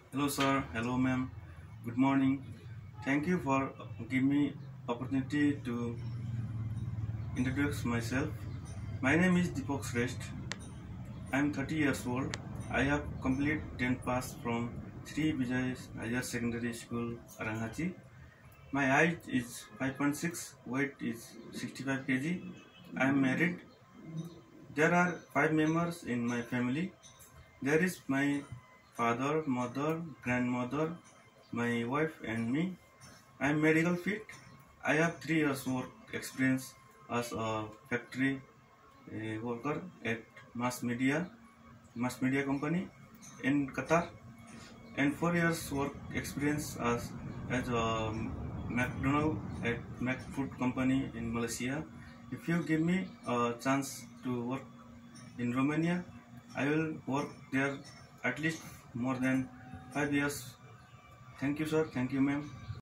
Hello sir, hello ma'am, good morning. Thank you for giving me opportunity to introduce myself. My name is Deepak Shrestha. I am 30 years old. I have completed 10th pass from Sri Vijay Higher Secondary School, Aranghachi. My height is 5.6, weight is 65 kg. I am married. There are 5 members in my family. There is my father, mother, grandmother, my wife and me. I am medical fit. I have 3 years work experience as a factory worker at mass media company in Qatar, and 4 years work experience as a McDonald at Mac Food Company in Malaysia. If you give me a chance to work in Romania, I will work there at least more than 5 years. Thank you, sir. Thank you, ma'am.